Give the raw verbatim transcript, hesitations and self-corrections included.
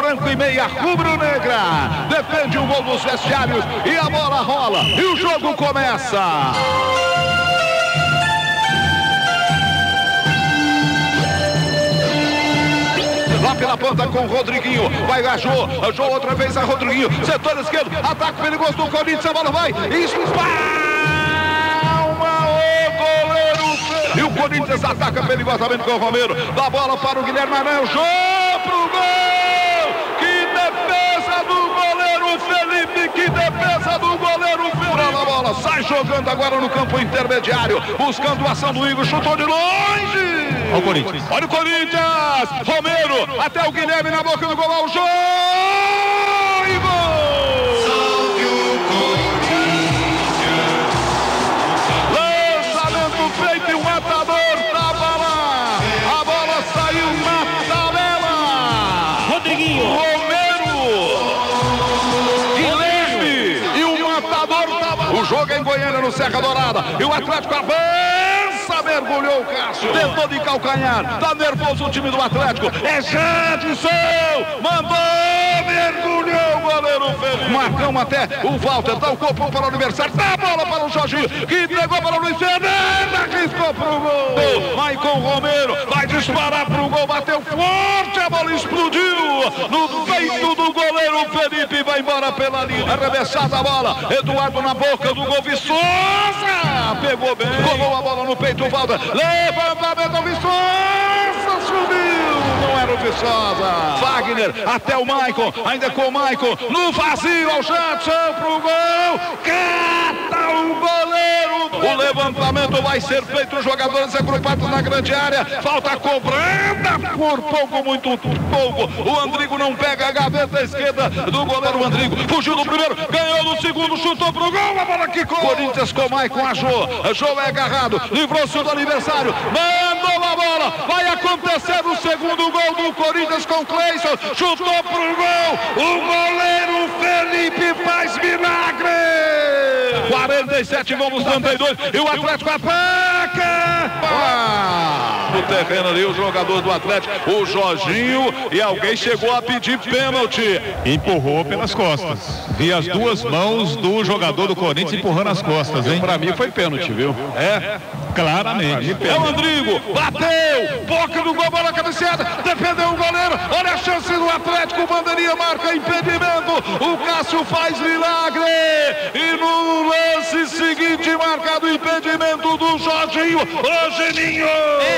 branco e meia rubro-negra. Defende o gol dos vestiários e a bola rola e o jogo começa. Lá pela ponta com o Rodriguinho, vai a Jô, a Jô outra vez a Rodriguinho, setor esquerdo, ataque perigoso do Corinthians, a bola vai, espalma o goleiro, e o Corinthians ataca perigosamente com o Romero, dá a bola para o Guilherme Arão, Jô pro gol, que defesa do goleiro Felipe, que defesa do goleiro Felipe, a bola sai jogando agora no campo intermediário, buscando a ação do Igor, chutou de longe. Olha o Corinthians. Olha o Corinthians. Romero até o Guilherme na boca do gol. Ao jogo e gol. Salve o Corinthians. Lançamento feito e o matador estava lá. A bola saiu na tabela. Rodriguinho. Romero. Guilherme. E o matador estava. O jogo é em Goiânia, no Serra Dourada. E o Atlético avança. Mergulhou o Cássio, tentou de calcanhar, tá nervoso o time do Atlético, é Jadson, mandou, mergulhou o goleiro Felipe, Marcão até o Walter, dá o corpo para o aniversário, dá a bola para o Jorginho, que entregou para o Luiz Fernando, arriscou pro gol, Maicon Romero, vai disparar pro gol, bateu forte, a bola explodiu, no peito do goleiro Felipe, vai embora pela linha, arremessada a bola, Eduardo na boca do gol, Viçosa, pegou bem, colou a bola no peito, o Walter, levantamento do Viçosa, subiu, não era o Viçosa, Wagner, até o Maicon, ainda com o Maicon, no vazio, ao Jadson pro gol, cata o goleiro, o levantamento vai ser feito, os jogadores agrupados na grande área, falta cobrada, por pouco, muito pouco, o Andrigo não pega a gaveta esquerda do goleiro Andrigo, fugiu do primeiro, ganhou no segundo, chutou pro gol, a bola quicou, Corinthians com o Maicon, a Jô, a Jô é agarrado, livrou-se do aniversário, mandou a bola, vai acontecer o segundo gol do Corinthians com Cleison, chutou pro gol, o goleiro Felipe faz milagre, quarenta e sete, vamos trinta e dois, e o Atlético ataca, ah, no terreno ali o jogador do Atlético, o Jorginho, e alguém chegou a pedir pênalti, empurrou pelas costas, vi as duas mãos do jogador do Corinthians empurrando as costas, hein? Pra mim foi pênalti, viu? É, claramente. É o Andrigo, bateu, boca do gol, bola cabeceada, defendeu o goleiro, olha a chance do Atlético, bandeirinha marca impedimento, o Cássio faz milagre, e no lance seguinte marcado impedimento do Jorginho, o Geninho.